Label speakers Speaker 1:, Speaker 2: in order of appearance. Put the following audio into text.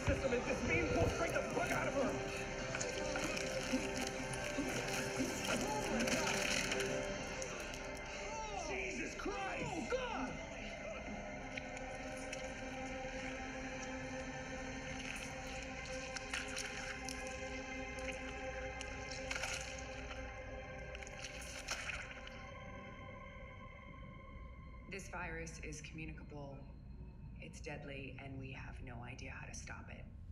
Speaker 1: system, and this means we'll straight the fuck out of her. Jesus Christ! Oh, God!
Speaker 2: This virus is communicable, it's deadly, and we have no idea how to stop it.